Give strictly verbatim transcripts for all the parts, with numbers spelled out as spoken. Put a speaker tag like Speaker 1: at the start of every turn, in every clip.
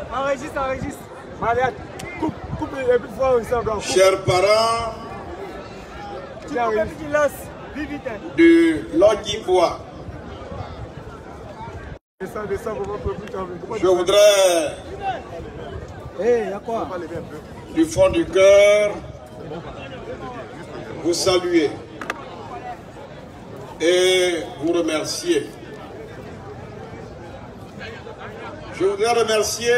Speaker 1: Enregistre, enregistre. Mariette, coupe, coupe et puis fois aussi encore.
Speaker 2: Chers parents
Speaker 1: de
Speaker 2: l'Odibois,
Speaker 1: je
Speaker 2: voudrais
Speaker 1: hey, y a quoi?
Speaker 2: du fond du cœur vous saluer et vous remercier. Je voudrais remercier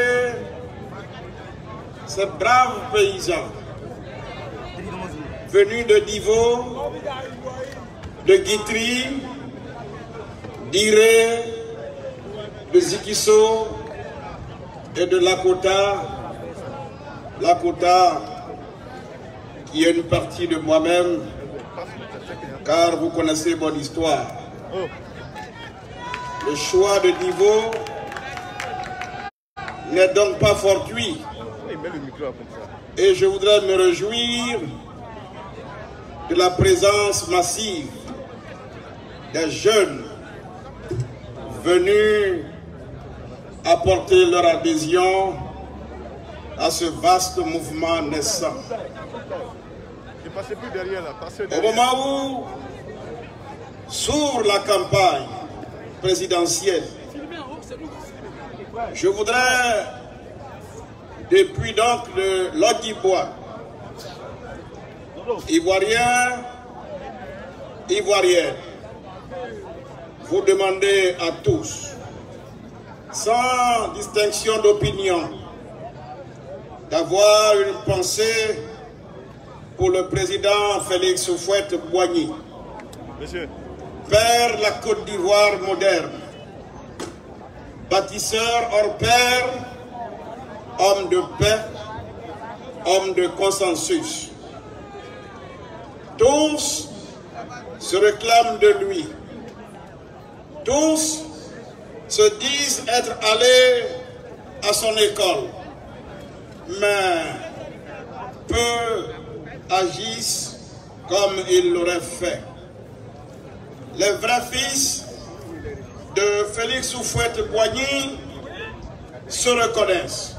Speaker 2: ces braves paysans venus de Divo, de Guitry, d'Iré, de Zikiso et de Lakota. Lakota qui est une partie de moi-même, car vous connaissez mon histoire. Le choix de Divo n'est donc pas fortuit. Et je voudrais me réjouir de la présence massive des jeunes venus apporter leur adhésion à ce vaste mouvement naissant. Au moment où s'ouvre la campagne présidentielle, je voudrais, depuis donc le l'Odibois, Ivoirien, Ivoirienne, vous demander à tous, sans distinction d'opinion, d'avoir une pensée pour le président Félix Houphouët-Boigny, père de la Côte d'Ivoire moderne, bâtisseur hors pair, homme de paix, homme de consensus. Tous se réclament de lui. Tous se disent être allés à son école, mais peu agissent comme il l'aurait fait. Les vrais fils de Félix Houphouët-Boigny se reconnaissent.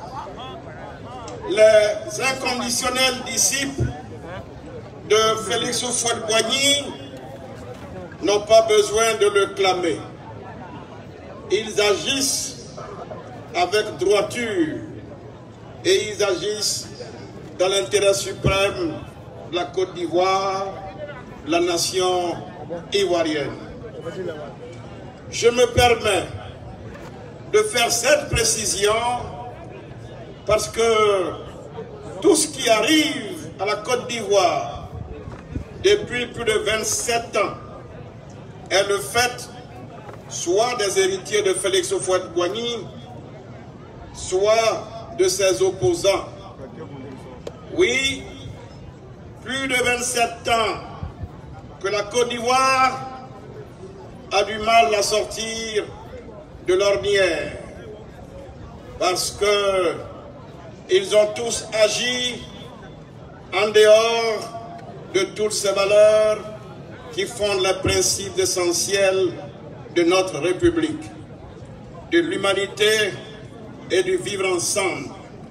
Speaker 2: Les inconditionnels disciples de Félix Houphouët-Boigny n'ont pas besoin de le clamer. Ils agissent avec droiture et ils agissent dans l'intérêt suprême de la Côte d'Ivoire, de la nation ivoirienne. Je me permets de faire cette précision parce que tout ce qui arrive à la Côte d'Ivoire depuis plus de vingt-sept ans est le fait soit des héritiers de Félix Houphouët-Boigny, soit de ses opposants. Oui, plus de vingt-sept ans que la Côte d'Ivoire a du mal à sortir de l'ornière parce que ils ont tous agi en dehors de toutes ces valeurs qui fondent les principes essentiels de notre République, de l'humanité et du vivre ensemble.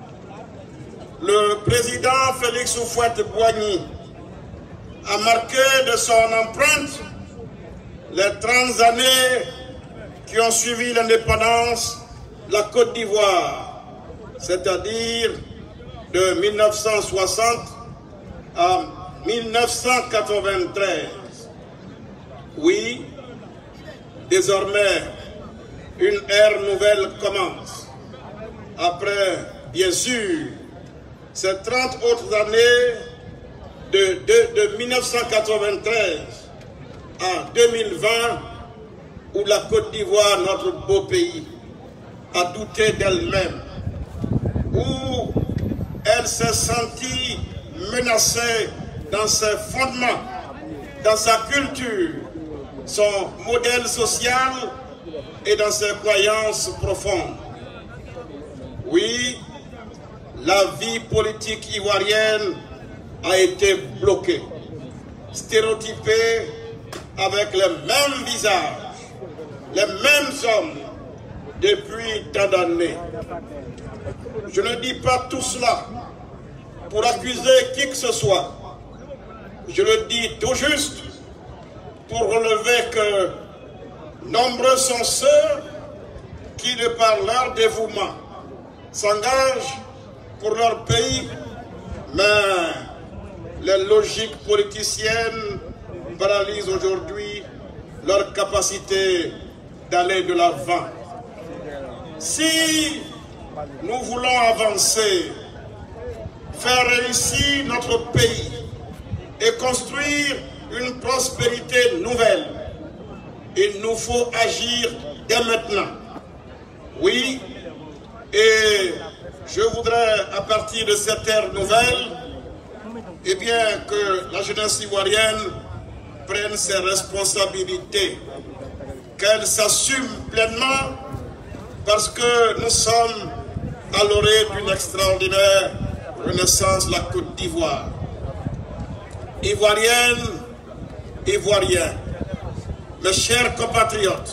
Speaker 2: Le président Félix Houphouët-Boigny a marqué de son empreinte les trente années qui ont suivi l'indépendance de la Côte d'Ivoire, c'est-à-dire de mille neuf cent soixante à mille neuf cent quatre-vingt-treize. Oui, désormais, une ère nouvelle commence. Après, bien sûr, ces trente autres années de, de, de mille neuf cent quatre-vingt-treize à deux mille vingt, où la Côte d'Ivoire, notre beau pays, a douté d'elle-même, où elle s'est sentie menacée dans ses fondements, dans sa culture, son modèle social et dans ses croyances profondes. Oui, la vie politique ivoirienne a été bloquée, stéréotypée avec les mêmes visages, les mêmes hommes, depuis tant d'années. Je ne dis pas tout cela pour accuser qui que ce soit. Je le dis tout juste pour relever que nombreux sont ceux qui, de par leur dévouement, s'engagent pour leur pays, mais les logiques politiciennes paralysent aujourd'hui leur capacité d'aller de l'avant. Si nous voulons avancer, faire réussir notre pays et construire une prospérité nouvelle, il nous faut agir dès maintenant. Oui, et je voudrais, à partir de cette ère nouvelle, eh bien, que la jeunesse ivoirienne prenne ses responsabilités, qu'elle s'assume pleinement, parce que nous sommes à l'orée d'une extraordinaire renaissance de la Côte d'Ivoire. Ivoirienne, Ivoiriens, mes chers compatriotes,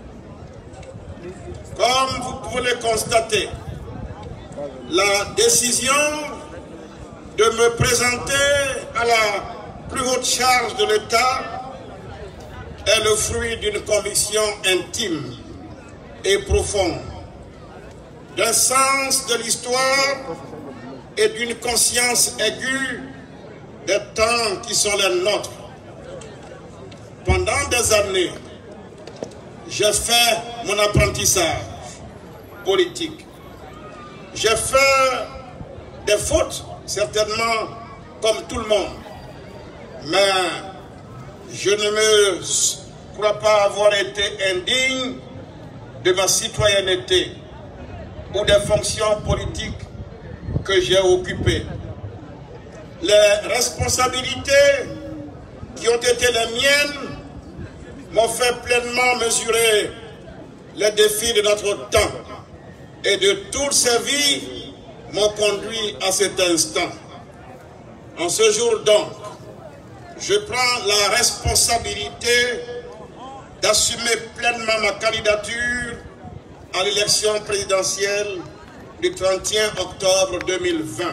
Speaker 2: comme vous pouvez le constater, la décision de me présenter à la plus haute charge de l'État est le fruit d'une conviction intime et profonde, d'un sens de l'histoire et d'une conscience aiguë des temps qui sont les nôtres. Pendant des années, j'ai fait mon apprentissage politique. J'ai fait des fautes, certainement, comme tout le monde. Mais je ne me crois pas avoir été indigne de ma citoyenneté ou des fonctions politiques que j'ai occupées. Les responsabilités qui ont été les miennes m'ont fait pleinement mesurer les défis de notre temps et de toutes ces vies m'ont conduit à cet instant. En ce jour donc, je prends la responsabilité d'assumer pleinement ma candidature à l'élection présidentielle du trente et un octobre deux mille vingt.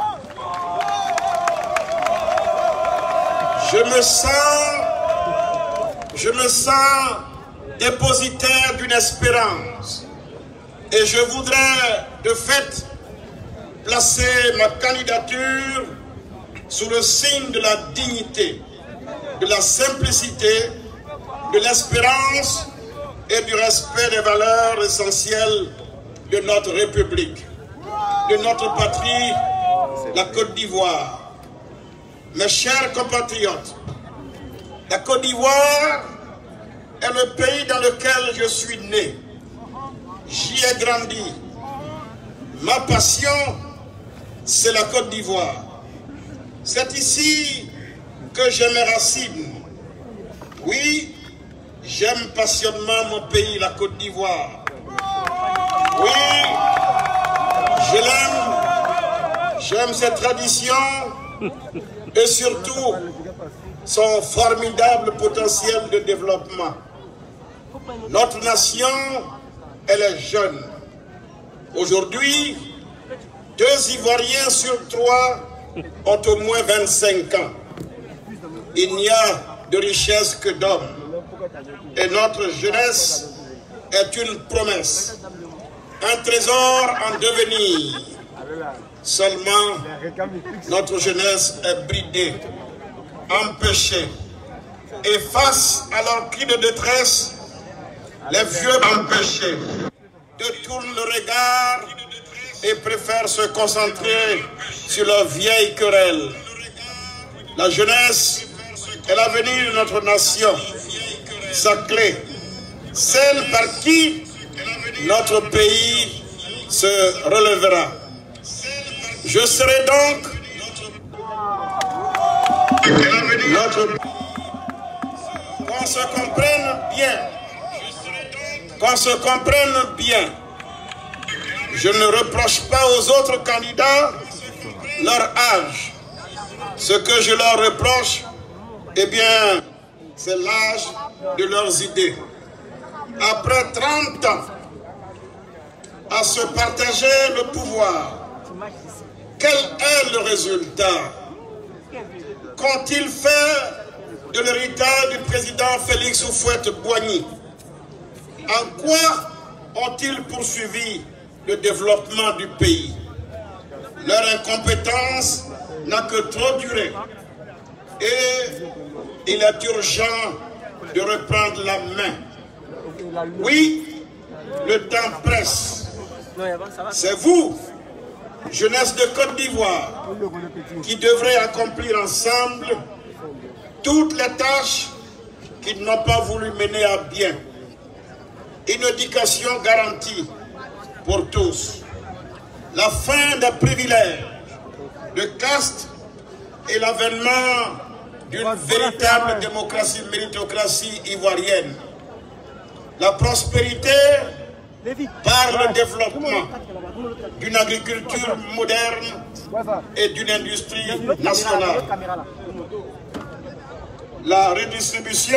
Speaker 2: Je me sens, je me sens dépositaire d'une espérance et je voudrais de fait placer ma candidature sous le signe de la dignité, de la simplicité, de l'espérance et du respect des valeurs essentielles de notre République, de notre patrie, la Côte d'Ivoire. Mes chers compatriotes, la Côte d'Ivoire est le pays dans lequel je suis né. J'y ai grandi. Ma passion, c'est la Côte d'Ivoire. C'est ici que j'ai mes racines. Oui, j'aime passionnément mon pays, la Côte d'Ivoire. Oui, je l'aime. J'aime ses traditions et surtout son formidable potentiel de développement. Notre nation, elle est jeune. Aujourd'hui, deux Ivoiriens sur trois ont au moins vingt-cinq ans. Il n'y a de richesse que d'hommes. Et notre jeunesse est une promesse, un trésor en devenir. Seulement, notre jeunesse est bridée, empêchée. Et face à leurs cris de détresse, les vieux empêchés détournent le regard et préfèrent se concentrer sur leurs vieilles querelles. La jeunesse est l'avenir de notre nation, sa clé, celle par qui notre pays se relèvera. Je serai donc notre... Qu'on se comprenne bien, qu'on se comprenne bien. Je ne reproche pas aux autres candidats leur âge. Ce que je leur reproche, eh bien, c'est l'âge de leurs idées. Après trente ans à se partager le pouvoir. Quel est le résultat? Qu'ont-ils fait de l'héritage du président Félix Houphouët-Boigny? En quoi ont-ils poursuivi le développement du pays? Leur incompétence n'a que trop duré. Et il est urgent de reprendre la main. Oui, le temps presse. C'est vous, jeunesse de Côte d'Ivoire, qui devrez accomplir ensemble toutes les tâches qu'ils n'ont pas voulu mener à bien. Une éducation garantie pour tous. La fin des privilèges, de caste et l'avènement d'une véritable démocratie, méritocratie ivoirienne. La prospérité par le développement d'une agriculture moderne et d'une industrie nationale. La redistribution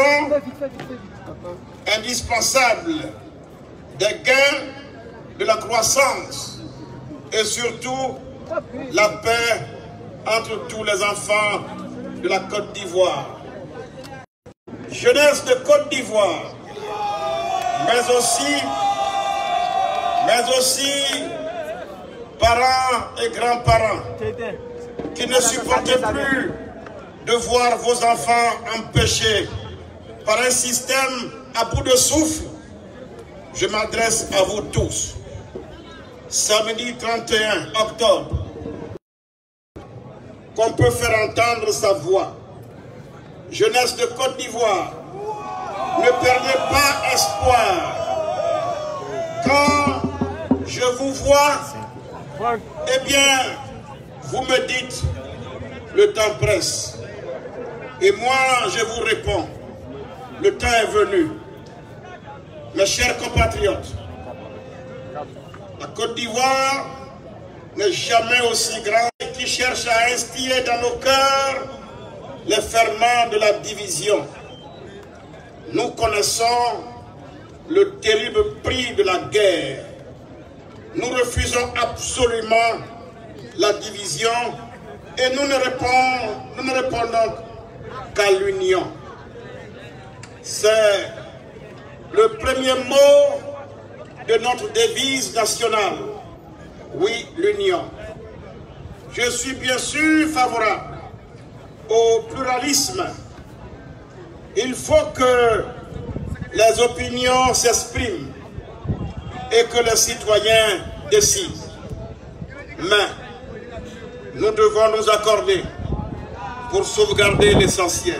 Speaker 2: indispensable des gains de la croissance et surtout la paix entre tous les enfants de la Côte d'Ivoire. Jeunesse de Côte d'Ivoire, mais aussi, mais aussi parents et grands-parents qui ne supportez plus de voir vos enfants empêchés par un système à bout de souffle. Je m'adresse à vous tous. Samedi trente et un octobre, qu'on peut faire entendre sa voix. Jeunesse de Côte d'Ivoire, ne perdez pas espoir. Quand je vous vois, eh bien, vous me dites, le temps presse. Et moi, je vous réponds, le temps est venu. Mes chers compatriotes, la Côte d'Ivoire n'est jamais aussi grande qui cherche à instiller dans nos cœurs les ferments de la division. Nous connaissons le terrible prix de la guerre. Nous refusons absolument la division et nous ne répondons, nous ne répondons qu'à l'union. C'est le premier mot de notre devise nationale. Oui, l'union. Je suis bien sûr favorable au pluralisme. Il faut que les opinions s'expriment et que les citoyens décident. Mais nous devons nous accorder pour sauvegarder l'essentiel.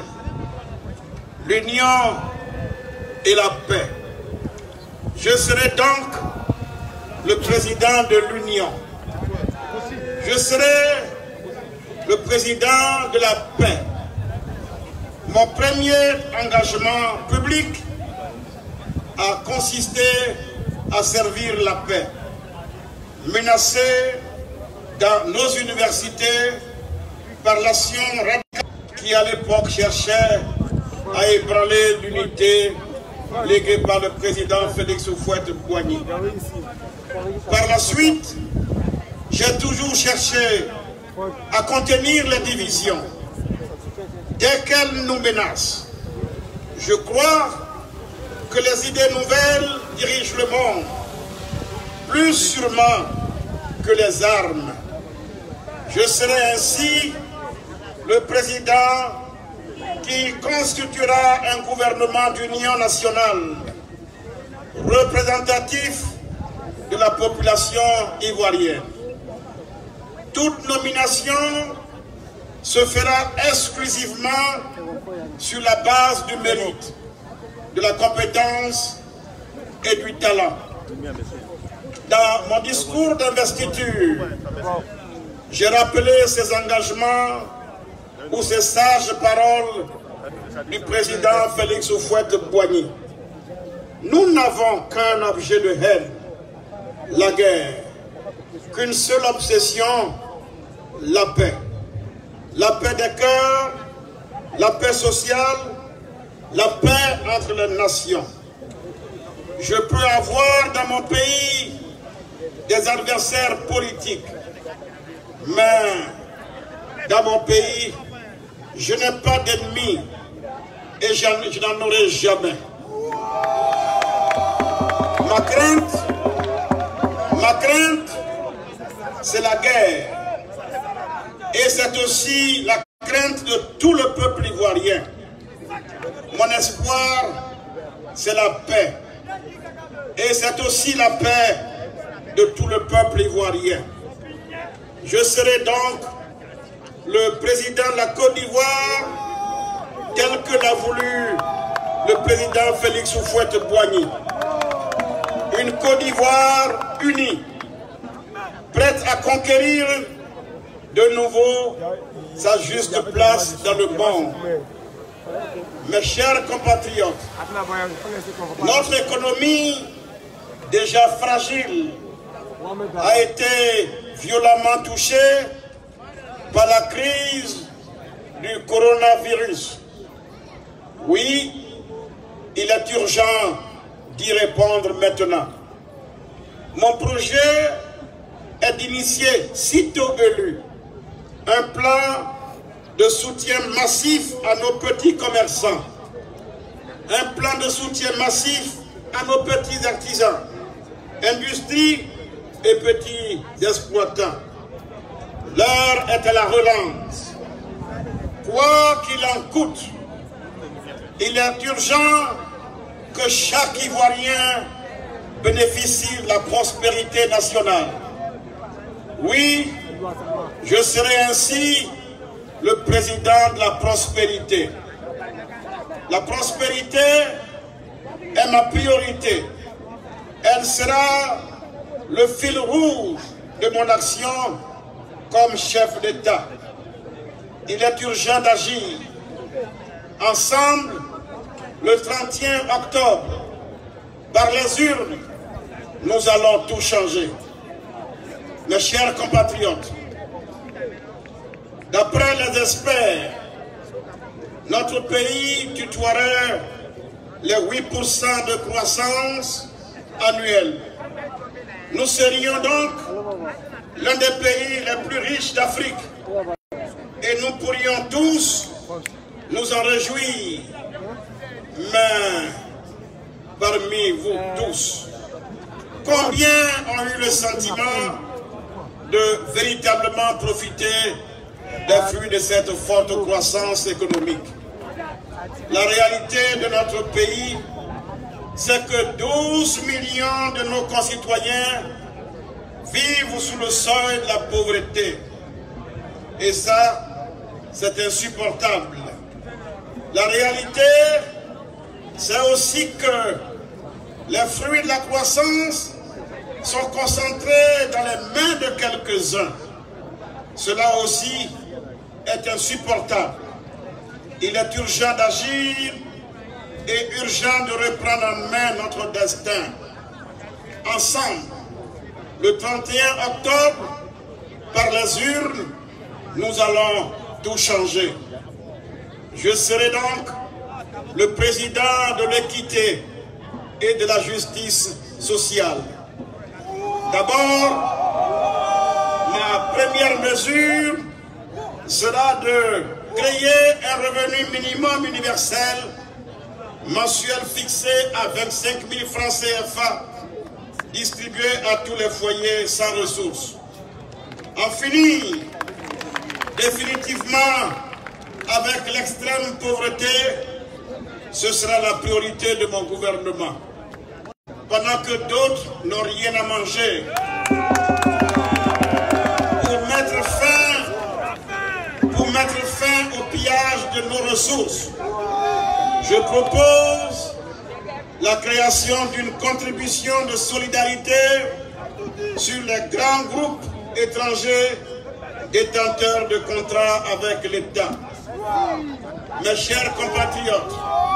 Speaker 2: L'union et la paix. Je serai donc le président de l'Union. Je serai le président de la paix. Mon premier engagement public a consisté à servir la paix, menacée dans nos universités par l'action radicale qui à l'époque cherchait à ébranler l'unité léguée par le président Félix Houphouët-Boigny. Par la suite, j'ai toujours cherché à contenir les divisions dès qu'elles nous menacent. Je crois que les idées nouvelles dirigent le monde, plus sûrement que les armes. Je serai ainsi le président qui constituera un gouvernement d'union nationale représentatif de la population ivoirienne. Toute nomination se fera exclusivement sur la base du mérite, de la compétence et du talent. Dans mon discours d'investiture, j'ai rappelé ces engagements ou ces sages paroles du président Félix Houphouët-Boigny. Nous n'avons qu'un objet de haine, la guerre, qu'une seule obsession, la paix. La paix des cœurs, la paix sociale, la paix entre les nations. Je peux avoir dans mon pays des adversaires politiques. Mais dans mon pays, je n'ai pas d'ennemis et je n'en aurai jamais. Ma crainte, ma crainte, c'est la guerre. Et c'est aussi la crainte de tout le peuple ivoirien. Mon espoir, c'est la paix. Et c'est aussi la paix de tout le peuple ivoirien. Je serai donc le président de la Côte d'Ivoire tel que l'a voulu le président Félix Houphouët-Boigny. Une Côte d'Ivoire unie, prête à conquérir de nouveau sa juste place dans le monde. Mes chers compatriotes, notre économie, déjà fragile, a été violemment touchée par la crise du coronavirus. Oui, il est urgent d'y répondre maintenant. Mon projet est d'initier, sitôt élu, un plan de soutien massif à nos petits commerçants, un plan de soutien massif à nos petits artisans, industries et petits exploitants. L'heure est à la relance. Quoi qu'il en coûte, il est urgent que chaque Ivoirien bénéficie de la prospérité nationale. Oui, je serai ainsi le président de la prospérité. La prospérité est ma priorité. Elle sera le fil rouge de mon action comme chef d'État. Il est urgent d'agir. Ensemble, le trente et un octobre, par les urnes, nous allons tout changer. Mes chers compatriotes, d'après les experts, notre pays tutoierait les huit pour cent de croissance annuelle. Nous serions donc l'un des pays les plus riches d'Afrique et nous pourrions tous nous en réjouir. Mais parmi vous tous, combien ont eu le sentiment de véritablement profiter des fruits de cette forte croissance économique? La réalité de notre pays, c'est que douze millions de nos concitoyens vivent sous le seuil de la pauvreté. Et ça, c'est insupportable. La réalité, c'est aussi que les fruits de la croissance sont concentrés dans les mains de quelques-uns. Cela aussi est insupportable. Il est urgent d'agir et urgent de reprendre en main notre destin. Ensemble, le trente et un octobre, par les urnes, nous allons tout changer. Je serai donc le président de l'équité et de la justice sociale. D'abord, ma première mesure sera de créer un revenu minimum universel mensuel fixé à vingt-cinq mille francs C F A distribué à tous les foyers sans ressources. En finir définitivement avec l'extrême pauvreté, ce sera la priorité de mon gouvernement. Pendant que d'autres n'ont rien à manger. Pour mettre fin, pour mettre fin au pillage de nos ressources, je propose la création d'une contribution de solidarité sur les grands groupes étrangers détenteurs de contrats avec l'État. Mes chers compatriotes,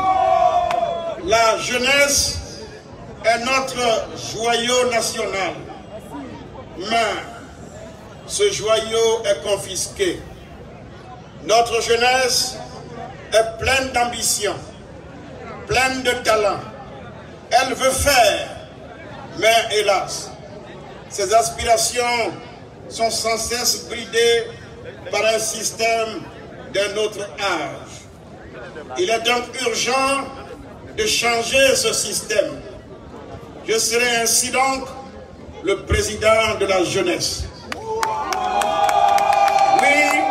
Speaker 2: la jeunesse est notre joyau national, mais ce joyau est confisqué. Notre jeunesse est pleine d'ambition, pleine de talent. Elle veut faire, mais hélas, Ces aspirations sont sans cesse bridées par un système d'un autre âge. Il est donc urgent de changer ce système. Je serai ainsi donc le président de la jeunesse. Oui,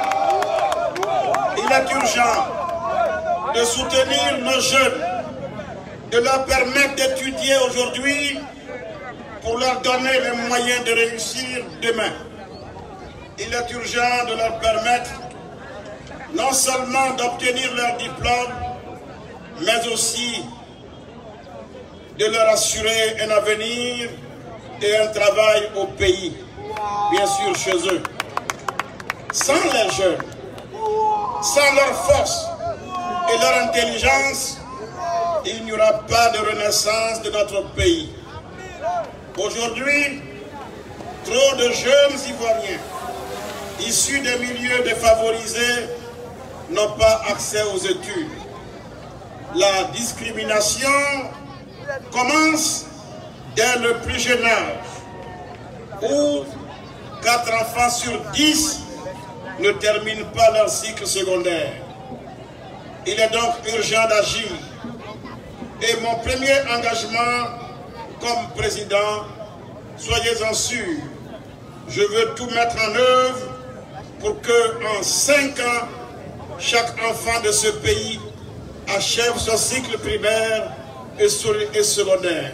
Speaker 2: il est urgent de soutenir nos jeunes, de leur permettre d'étudier aujourd'hui pour leur donner les moyens de réussir demain. Il est urgent de leur permettre non seulement d'obtenir leur diplôme, mais aussi de leur assurer un avenir et un travail au pays, bien sûr chez eux. Sans les jeunes, sans leur force et leur intelligence, il n'y aura pas de renaissance de notre pays. Aujourd'hui, trop de jeunes Ivoiriens issus des milieux défavorisés n'ont pas accès aux études. La discrimination commence dès le plus jeune âge, où quatre enfants sur dix ne terminent pas leur cycle secondaire. Il est donc urgent d'agir. Et mon premier engagement comme président, soyez-en sûrs, je veux tout mettre en œuvre pour que en cinq ans, chaque enfant de ce pays achève son cycle primaire et secondaire.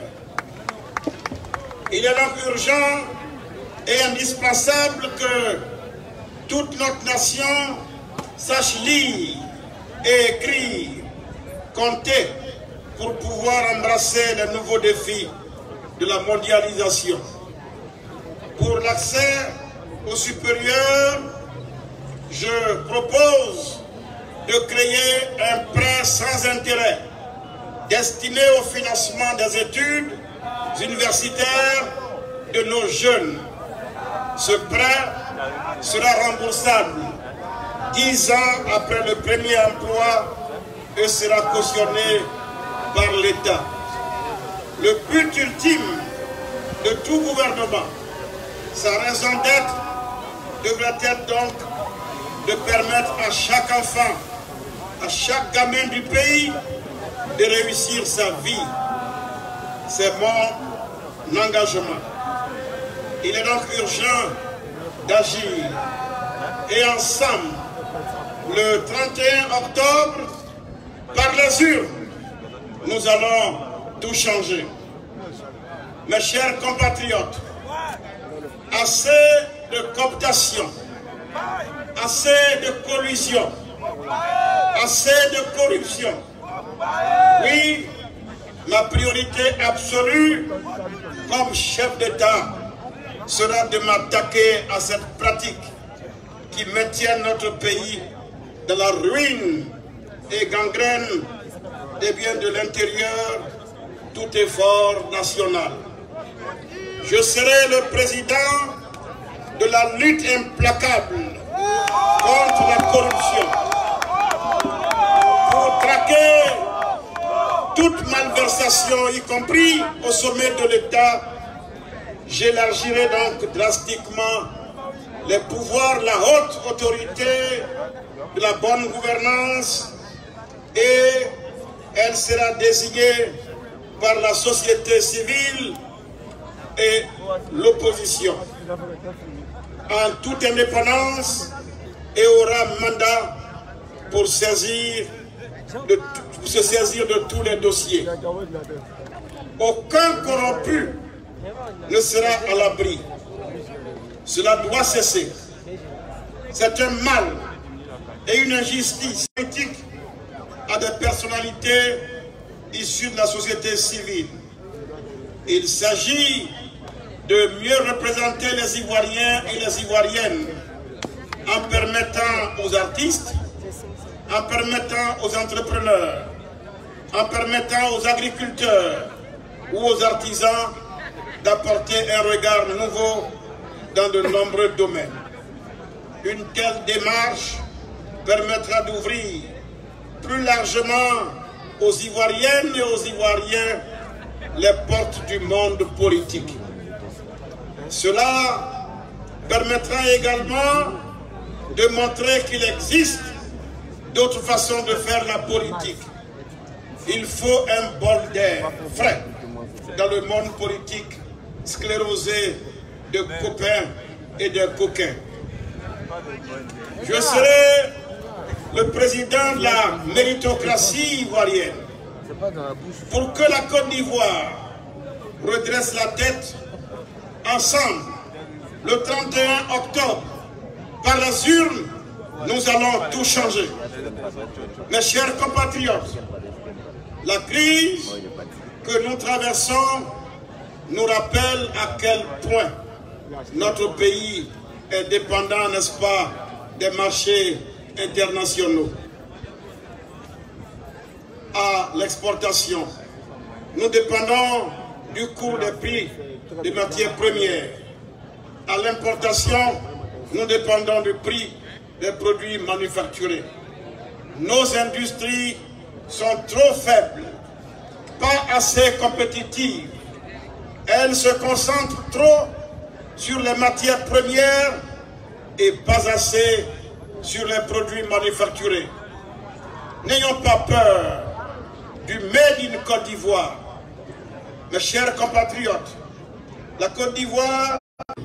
Speaker 2: Il est donc urgent et indispensable que toute notre nation sache lire et écrire, compter pour pouvoir embrasser les nouveaux défis de la mondialisation. Pour l'accès au supérieur, je propose de créer un prêt sans intérêt destiné au financement des études universitaires de nos jeunes. Ce prêt sera remboursable dix ans après le premier emploi et sera cautionné par l'État. Le but ultime de tout gouvernement, sa raison d'être, devrait être donc de permettre à chaque enfant, à chaque gamin du pays, de réussir sa vie. C'est mon engagement. Il est donc urgent d'agir. Et ensemble, le trente et un octobre, par les urnes, nous allons tout changer. Mes chers compatriotes, assez de cooptation, assez de collusion, assez de corruption. Oui, ma priorité absolue comme chef d'État sera de m'attaquer à cette pratique qui maintient notre pays dans la ruine et gangrène des biens de l'intérieur, tout effort national. Je serai le président de la lutte implacable contre la corruption, pour traquer toute malversation, y compris au sommet de l'État. J'élargirai donc drastiquement les pouvoirs, la haute autorité de la bonne gouvernance, et elle sera désignée par la société civile et l'opposition en toute indépendance, et aura mandat pour, saisir de, pour se saisir de tous les dossiers. Aucun corrompu ne sera à l'abri. Cela doit cesser. C'est un mal et une injustice politique à des personnalités issues de la société civile. Il s'agit de mieux représenter les Ivoiriens et les Ivoiriennes en permettant aux artistes, en permettant aux entrepreneurs, en permettant aux agriculteurs ou aux artisans d'apporter un regard nouveau dans de nombreux domaines. Une telle démarche permettra d'ouvrir plus largement aux Ivoiriennes et aux Ivoiriens les portes du monde politique. Cela permettra également de montrer qu'il existe d'autres façons de faire la politique. Il faut un bol d'air frais dans le monde politique sclérosé de copains et de coquins. Je serai le président de la méritocratie ivoirienne pour que la Côte d'Ivoire redresse la tête ensemble. Le trente et un octobre, par les urnes, nous allons tout changer. Mes chers compatriotes, la crise que nous traversons nous rappelle à quel point notre pays est dépendant, n'est-ce pas, des marchés internationaux. À l'exportation, nous dépendons du cours des prix des matières premières. À l'importation, nous dépendons du prix des produits manufacturés. Nos industries sont trop faibles, pas assez compétitives. Elles se concentrent trop sur les matières premières et pas assez sur les produits manufacturés. N'ayons pas peur du Made in Côte d'Ivoire. Mes chers compatriotes, la Côte d'Ivoire,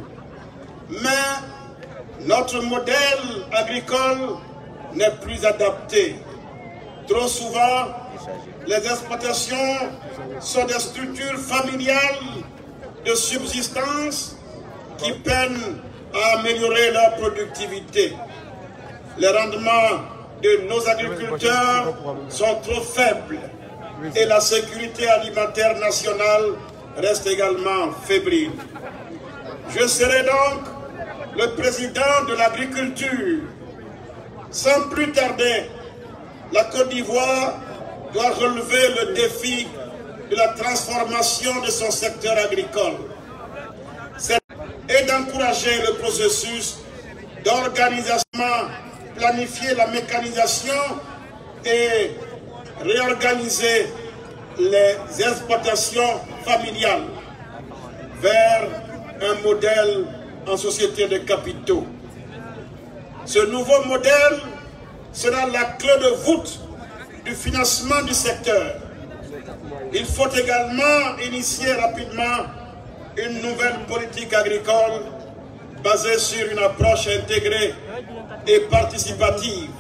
Speaker 2: mais notre modèle agricole n'est plus adapté. Trop souvent, les exploitations sont des structures familiales de subsistance qui peinent à améliorer leur productivité. Les rendements de nos agriculteurs sont trop faibles et la sécurité alimentaire nationale reste également fébrile. Je serai donc le président de l'agriculture. Sans plus tarder, la Côte d'Ivoire doit relever le défi de la transformation de son secteur agricole et d'encourager le processus d'organisation, planifier la mécanisation et réorganiser les exploitations familiales vers un modèle en société de capitaux. Ce nouveau modèle sera la clé de voûte du financement du secteur. Il faut également initier rapidement une nouvelle politique agricole basée sur une approche intégrée et participative.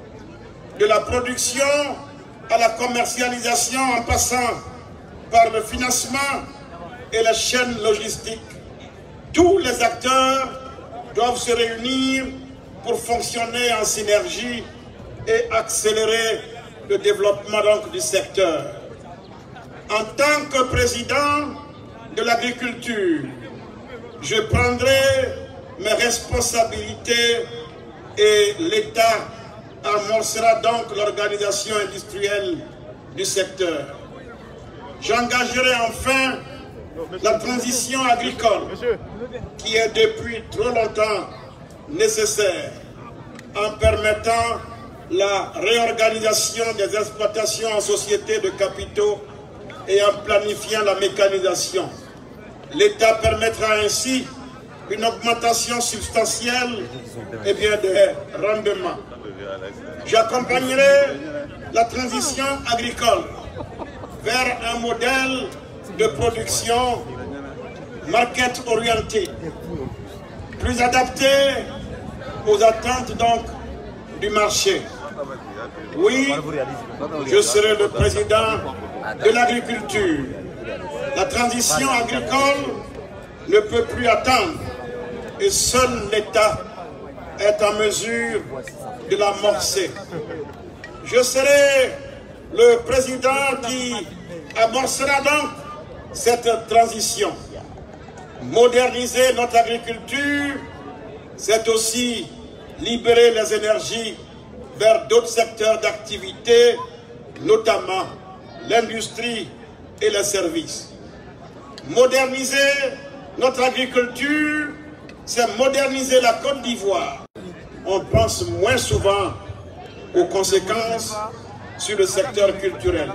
Speaker 2: De la production à la commercialisation en passant par le financement et les chaînes logistiques. Tous les acteurs doivent se réunir pour fonctionner en synergie et accélérer le développement donc, du secteur. En tant que président de l'agriculture, je prendrai mes responsabilités et l'État amorcera donc l'organisation industrielle du secteur. J'engagerai enfin la transition agricole qui est depuis trop longtemps nécessaire en permettant la réorganisation des exploitations en sociétés de capitaux et en planifiant la mécanisation. L'État permettra ainsi une augmentation substantielle et bien des rendements. J'accompagnerai la transition agricole vers un modèle de production market orienté, plus adapté aux attentes donc du marché. Oui, je serai le président de l'agriculture. La transition agricole ne peut plus attendre et seul l'État est en mesure de l'amorcer. Je serai le président qui amorcera donc cette transition. Moderniser notre agriculture, c'est aussi libérer les énergies vers d'autres secteurs d'activité, notamment l'industrie et les services. Moderniser notre agriculture, c'est moderniser la Côte d'Ivoire. On pense moins souvent aux conséquences sur le secteur culturel.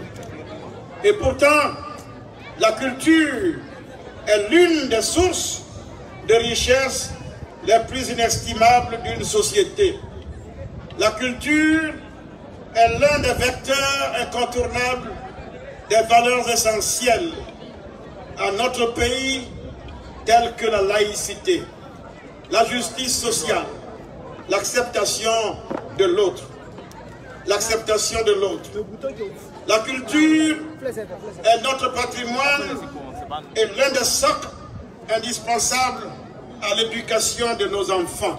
Speaker 2: Et pourtant, la culture est l'une des sources des richesses les plus inestimables d'une société. La culture est l'un des vecteurs incontournables des valeurs essentielles à notre pays, telles que la laïcité, la justice sociale, l'acceptation de l'autre. L'acceptation de l'autre. La culture est notre patrimoine et l'un des socles indispensables à l'éducation de nos enfants.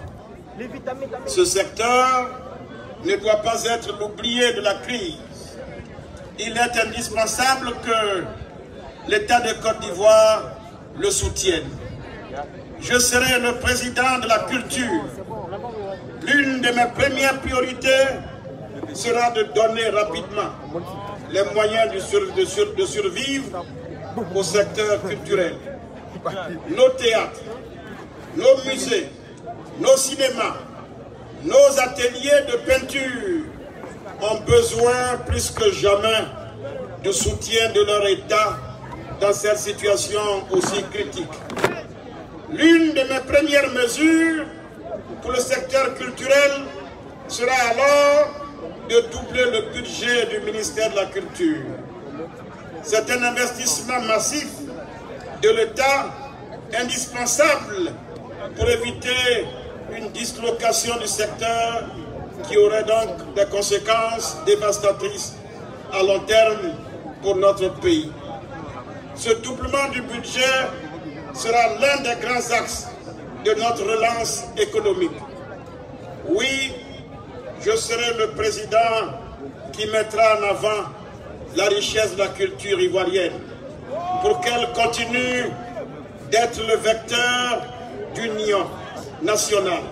Speaker 2: Ce secteur ne doit pas être l'oublié de la crise. Il est indispensable que l'État de Côte d'Ivoire le soutienne. Je serai le président de la culture. L'une de mes premières priorités sera de donner rapidement les moyens de, sur, de, sur, de survivre au secteur culturel. Nos théâtres, nos musées, nos cinémas, nos ateliers de peinture ont besoin plus que jamais de soutien de leur État dans cette situation aussi critique. L'une de mes premières mesures pour le secteur culturel sera alors de doubler le budget du ministère de la Culture. C'est un investissement massif de l'État indispensable pour éviter une dislocation du secteur qui aurait donc des conséquences dévastatrices à long terme pour notre pays. Ce doublement du budget sera l'un des grands axes de notre relance économique. Oui, je serai le président qui mettra en avant la richesse de la culture ivoirienne pour qu'elle continue d'être le vecteur d'union nationale.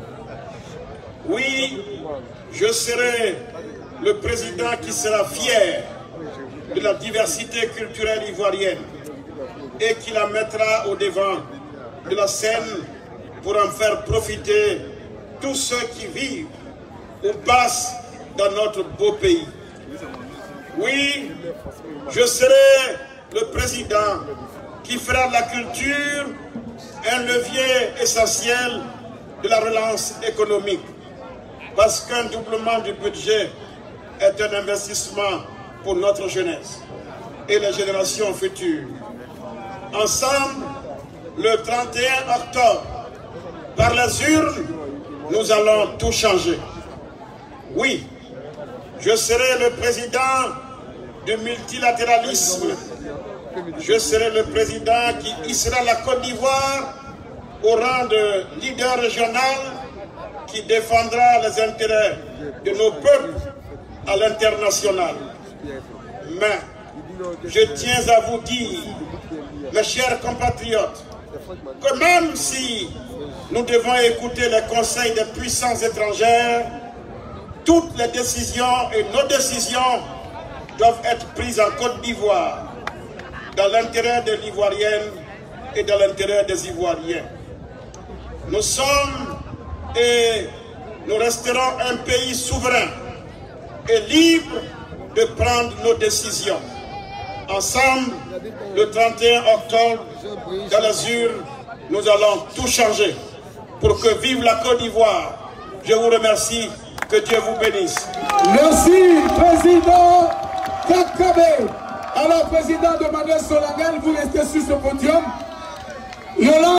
Speaker 2: Oui, je serai le président qui sera fier de la diversité culturelle ivoirienne et qui la mettra au devant de la scène pour en faire profiter tous ceux qui vivent ou passent dans notre beau pays. Oui, je serai le président qui fera de la culture un levier essentiel de la relance économique, parce qu'un doublement du budget est un investissement pour notre jeunesse et les générations futures. Ensemble, le trente et un octobre, par les urnes, nous allons tout changer. Oui, je serai le président du multilatéralisme. Je serai le président qui hissera la Côte d'Ivoire au rang de leader régional qui défendra les intérêts de nos peuples à l'international. Mais je tiens à vous dire, mes chers compatriotes, que même si nous devons écouter les conseils des puissances étrangères, toutes les décisions et nos décisions doivent être prises en Côte d'Ivoire, dans l'intérêt de l'Ivoirienne et dans l'intérêt des Ivoiriens. Nous sommes et nous resterons un pays souverain et libre de prendre nos décisions. Ensemble, le trente et un octobre, dans les urnes, nous allons tout changer pour que vive la Côte d'Ivoire. Je vous remercie. Que Dieu vous bénisse.
Speaker 3: Merci, Président Kakabe. Alors, Président de Manuel Solangal, vous restez sur ce podium.